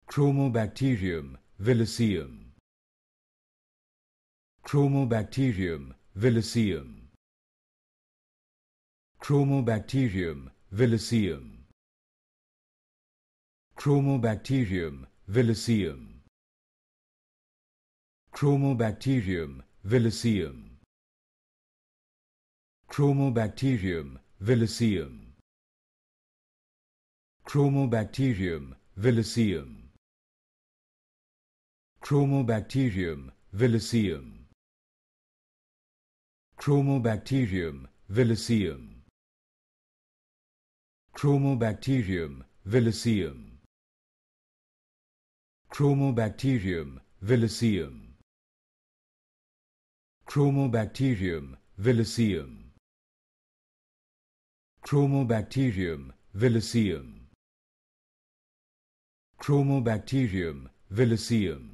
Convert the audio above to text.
Chromobacterium Vilaceum. Chromobacterium Vilaceum. Chromobacterium Vilaceum. Chromobacterium Vilaceum. Chromobacterium Vilaceum. Chromobacterium Vilaceum. Chromobacterium Vilaceum. Chromobacterium Vilaceum. Chromobacterium Vilaceum. Chromobacterium Vilaceum. Chromobacterium Vilaceum. Chromobacterium Vilaceum. Chromobacterium Vilaceum. Chromobacterium Vilaceum.